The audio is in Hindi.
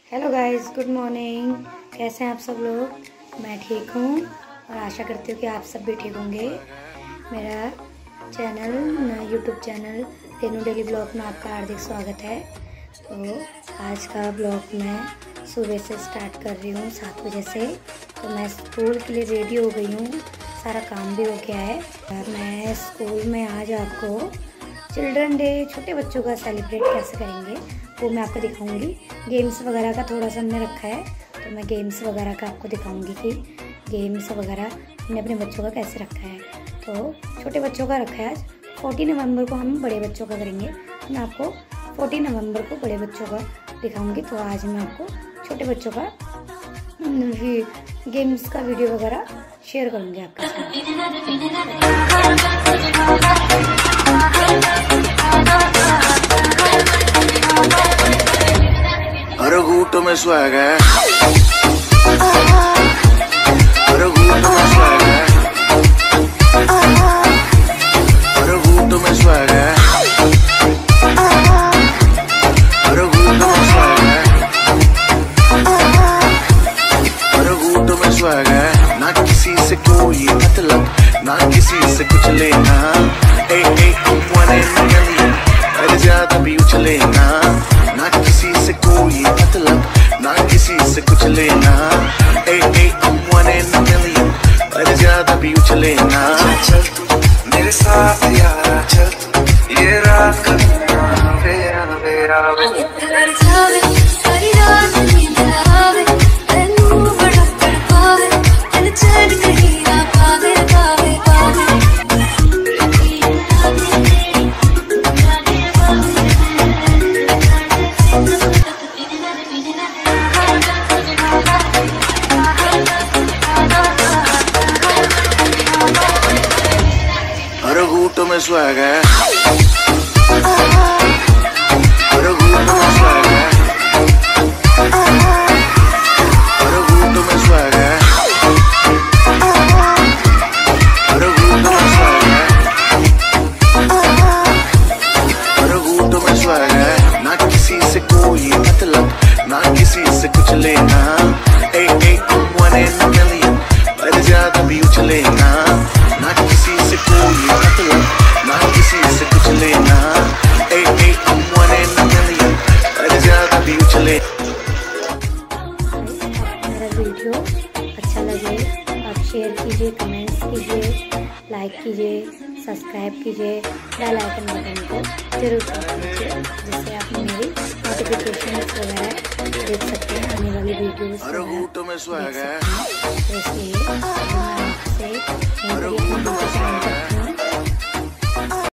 Hello guys, good morning. कैसे हैं आप सब लोग? मैं ठीक हूँ और आशा करती हूँ कि आप सब भी ठीक होंगे। मेरा channel YouTube channel Renu daily blog में आपका हार्दिक स्वागत है। तो आज का ब्लॉग मैं सुबह से स्टार्ट कर रही हूँ 7 बजे से। तो मैं स्कूल के लिए रेडी हो गई हूँ, सारा काम भी हो गया है। मैं स्कूल में आज आपको चिल्ड्रन डे छोटे बच्चों का सेलिब्रेट कैसे करेंगे वो मैं आपको दिखाऊंगी। गेम्स वगैरह का थोड़ा सा हमने रखा है, तो मैं गेम्स वगैरह का आपको दिखाऊंगी कि गेम्स वगैरह हमने अपने बच्चों का कैसे रखा है। तो छोटे बच्चों का रखा है आज। 14 नवंबर को हम बड़े बच्चों का करेंगे। मैं आपको 14 नवंबर को बड़े बच्चों का दिखाऊंगी। तो आज मैं आपको छोटे बच्चों का गेम्स का वीडियो वगैरह शेयर करूँगी आपके साथ। अरे गुटो में स्वैग है, अरे गुटो में स्वैग है, अरे गुटो में स्वैग है, अरे गुटो में स्वैग है, अरे गुटो में स्वैग है। ना किसी से कोई मतलब, ना किसी से कुछ लेना। one in a million, अरे ज्यादा भी उछले ना। ना किसी से कोई मतलब, ना किसी से कुछ लेना। I'm one in a million, अरे ज्यादा भी उछले ना। चल तू मेरे साथ यारा, चल तू ये रात करना मेरा मेरा। अरे गुटो में स्वैग है, अरे गुटो में स्वैग है, अरे गुटो में स्वैग है, अरे गुटो में स्वैग है, अरे गुटो में स्वैग है। ना किसी से कोई मतलब, ना किसी से कुछ लेना। I'm one in a million, अरे ज्यादा भी उछले ना। ना किसी से कोई मतलब, ना किसी से कुछ लेना। I'm one in a million, अरे ज्यादा भी उछले। मेरा वीडियो अच्छा लगे आप शेयर कीजिए, कमेंट्स कीजिए, लाइक कीजिए, सब्सक्राइब कीजिए, बेल आइकन बटन को जरूर प्रेस कीजिए, जिससे आप मेरी नोटिफिकेशन वगैरह देख सकते हैं, आने वाली वीडियोस अरे गुटो में स्वैग है।